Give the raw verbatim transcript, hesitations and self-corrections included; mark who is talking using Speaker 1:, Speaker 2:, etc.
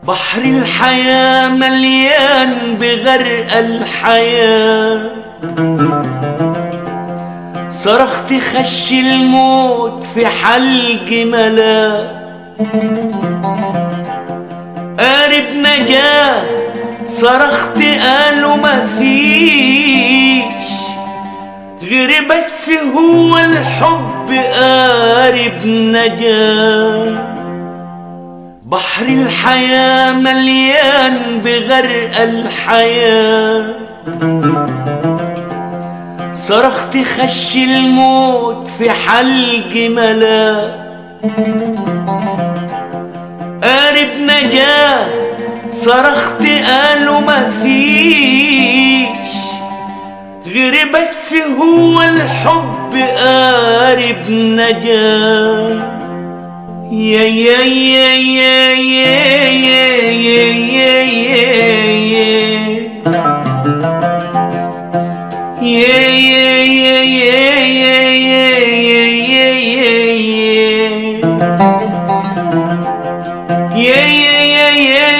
Speaker 1: بحر الحياة مليان بغرق الحياة، صرخت خش الموت في حلق ملا، قارب نجاة صرخت قالوا مفيش غير بس هو الحب قارب نجاة. بحر الحياة مليان بغرق الحياة، صرخت خش الموت في حلق ملا، قارب نجاة صرخت قالوا مفيش غير بس هو الحب قارب نجاة. يا يا يا يا يا يا يا يا يا